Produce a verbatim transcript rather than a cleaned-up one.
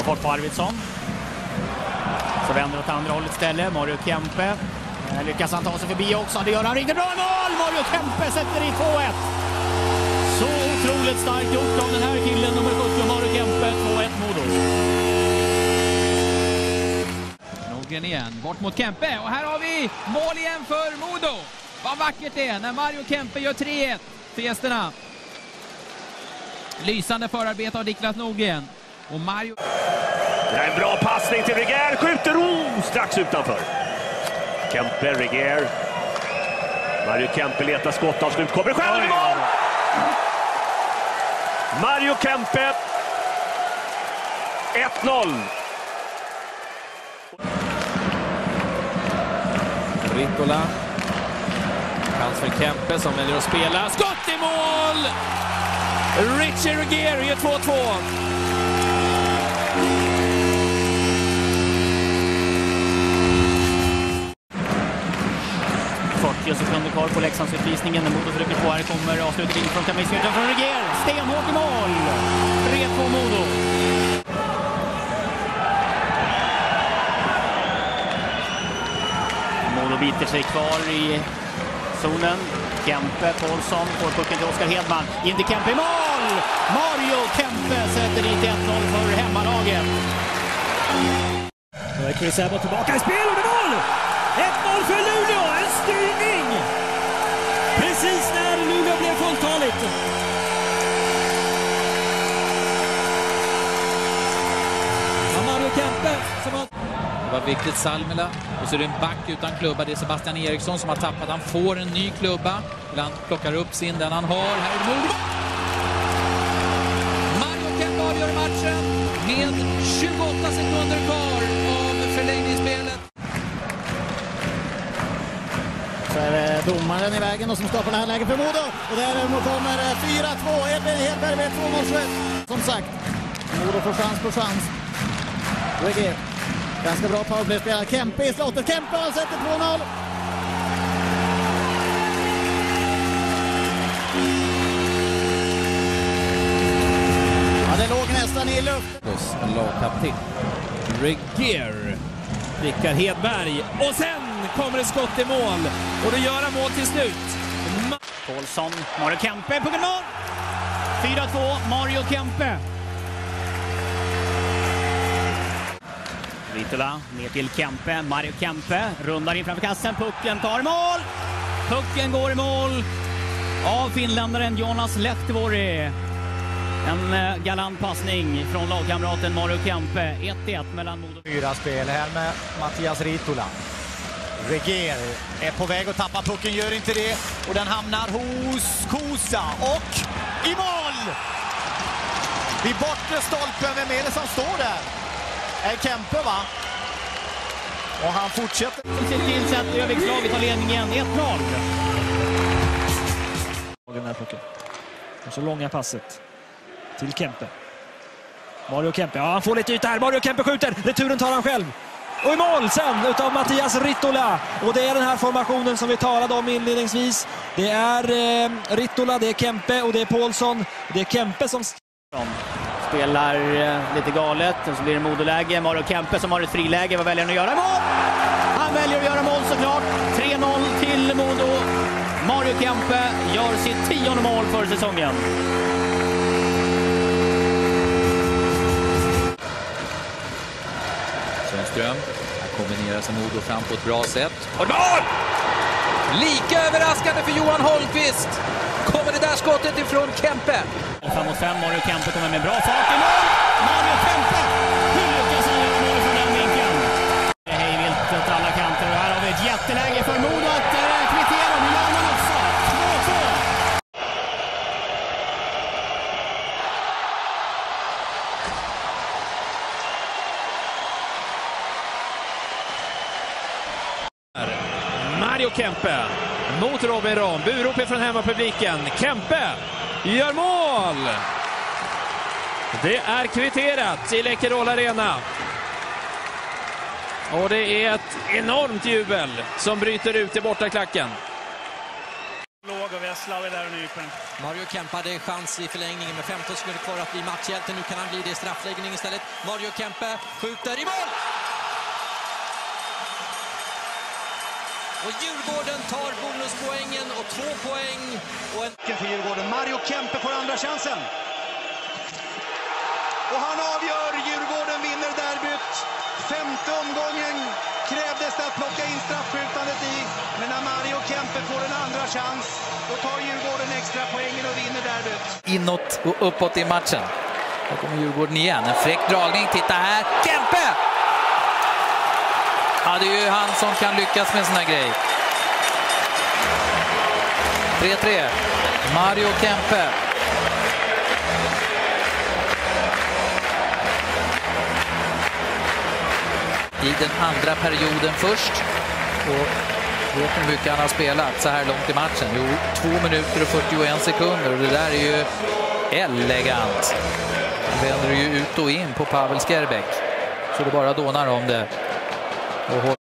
tar bort på Arvidsson. Så vänder åt andra hållet istället. Mario Kempe. Lyckas han ta sig förbi också. Det gör han riktigt bra mål! Mario Kempe sätter i två ett. Så otroligt starkt gjort av den här killen, nummer sjuttio, Mario Kempe. två ett Modo. Nogren igen, bort mot Kempe. Och här har vi mål igen för Modo. Vad vackert det är när Mario Kempe gör tre ett för gästerna. Lysande förarbete av Niklas Nogren. Och Mario... Det är en bra passning till Reger. Skjuter oh, strax utanför. Kempe, Reger. Mario Kempe letar skottavslut. Kommer själv i mål! Mario Kempe. ett noll. Ritola. Chans för Kempe som väljer att spela. Skott i mål! Richie Reger gör två två. fyrtio sekunder kvar på Leksandsutvisningen. När Modo försöker på här kommer avslutningen från Kamismyrtan från Reger. Stenhårt i mål. tre två Modo. Modo biter sig kvar i zonen. Kempe, Paulsson får pucken till Oskar Hedman. In till Kempe i mål! Mario Kempe sätter dit ett noll för hemmalaget. Då är Chris Abbott tillbaka i spel och det är mål! ett noll för Luleå, en styrning! Precis när Luleå blev fulltaligt. Mario Kempe som har... Det var viktigt Salmela. Och så är det en back utan klubba. Det är Sebastian Eriksson som har tappat. Han får en ny klubba. Han plockar upp sin den han har. Här är det mål. Mario Kempe avgör matchen med tjugoåtta sekunder kvar av förlängningsspelet. Så är det domaren i vägen och som skapar det här läget för Modo. Och där kommer fyra två. Edvin Hedberg med två mål. Som sagt, Modo får chans på chans. Reger. Ganska bra powerplay-spelare. Kempe i slottet. Kempe har sätter två noll. Ja, det låg nästan i luft. Plus en lagkapten. Reger. Rickard Hedberg. Och sen kommer det skott i mål. Och då gör han mål till slut. Paulsson, Mario Kempe, pucken mål! fyra två, Mario Kempe. Ritola, ner till Kempe, Mario Kempe, rundar in framför kassen, pucken tar mål! Pucken går i mål av finländaren Jonas Lehtivuori. En eh, galant passning från lagkamraten Mario Kempe. ett ett mellan Modo. Fyra spel här med Mattias Ritola. Reger är på väg att tappa pucken, gör inte det. Och den hamnar hos Kosa. Och i mål! Vid bortre stolpen, vem är det som står där? Är Kempe, va? Och han fortsätter. Som ser till så att Övikslaget har ledningen ett noll. Den här pucken. Och så långa passet till Kempe. Mario Kempe, ja han får lite yta här. Mario Kempe skjuter, returen tar han själv. Och i mål sen utav Mattias Ritola. Och det är den här formationen som vi talade om inledningsvis. Det är eh, Ritola, det är Kempe och det är Paulsson. Det är Kempe som... Spelar eh, lite galet, och så blir det Modoläge. Mario Kempe som har ett friläge, vad väljer han att göra? Mål! Han väljer att göra mål såklart. tre noll till Modo. Mario Kempe gör sitt tionde mål för säsongen. Sundström. Här kombinerar sig Modo fram på ett bra sätt. Och mål! Lika överraskande för Johan Holmqvist. Kommer det där skottet ifrån Kempe. fem mot fem, Mario Kempe kommer med bra fart i mål. Mario Kempe! Hur lyckas han göra mål från den vinkeln? Det är hejvilt åt alla kanter och här har vi ett jätteläge för Modo att äh, kvittera. Nu gör man också. två två. Mario Kempe mot Robin Rom. Burop från hemmapubliken. Kempe gör mål! Det är kvitterat i Läkerol Arena. Och det är ett enormt jubel som bryter ut i bortaklacken. Och vi har känsla av det där och nypen. Mario Kempe hade chans i förlängningen med femton sekunder kvar att bli matchhjälte. Nu kan han bli det i straffläggning istället. Mario Kempe skjuter i mål! Och Djurgården tar bonuspoängen och två poäng. Och en... för Djurgården. Mario Kempe får andra chansen. Och han avgör. Djurgården vinner derbyt. Femte omgången krävdes det att plocka in straffskjutandet i. Men när Mario Kempe får en andra chans, då tar Djurgården extra poängen och vinner derbyt. Inåt och uppåt i matchen. Här kommer Djurgården igen. En fräck dragning. Titta här. Kempe! Ja, det är ju han som kan lyckas med en sån här grej. tre tre. Mario Kempe. I den andra perioden först. Och vet ni hur mycket han har spelat så här långt i matchen? Jo, två minuter och fyrtioen sekunder. Och det där är ju elegant. Han vänder ju ut och in på Pavel Skerbek. Så det bara dånar om det. Och